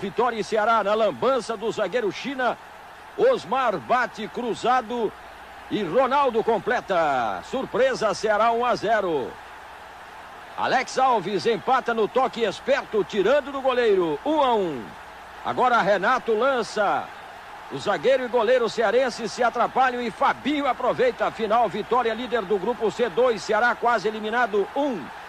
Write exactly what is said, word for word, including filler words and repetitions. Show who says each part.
Speaker 1: Vitória e Ceará na lambança do zagueiro China. Osmar bate cruzado e Ronaldo completa. Surpresa, Ceará um a zero. Alex Alves empata no toque esperto, tirando do goleiro. um a um. Agora Renato lança. O zagueiro e goleiro cearense se atrapalham e Fabinho aproveita. Final, Vitória líder do grupo C dois. Ceará quase eliminado. um.